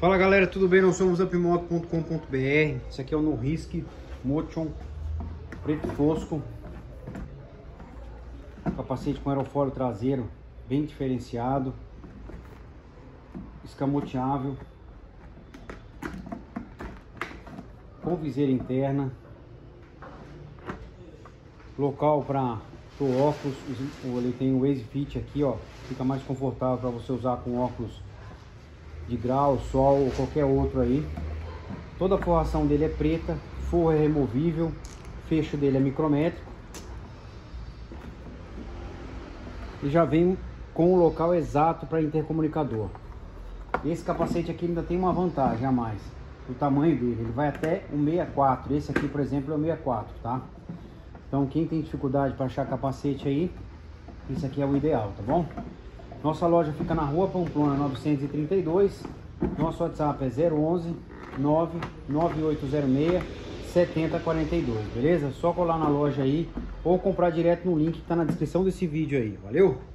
Fala galera, tudo bem? Nós somos upmoto.com.br. Esse aqui é o No-Risk Motion preto fosco, capacete com aerofólio traseiro bem diferenciado, escamoteável, com viseira interna, local para o óculos. Ele tem o Easy Fit aqui, ó, fica mais confortável para você usar com óculos de grau, sol ou qualquer outro aí. Toda a forração dele é preta, forro é removível, fecho dele é micrométrico e já vem com o local exato para intercomunicador. Esse capacete aqui ainda tem uma vantagem a mais, o tamanho dele, ele vai até o 64. Esse aqui, por exemplo, é o 64, tá? Então quem tem dificuldade para achar capacete aí, esse aqui é o ideal, tá bom? Nossa loja fica na Rua Pamplona 932. Nosso WhatsApp é 011 99806 7042, beleza? Só colar na loja aí ou comprar direto no link que tá na descrição desse vídeo aí, valeu?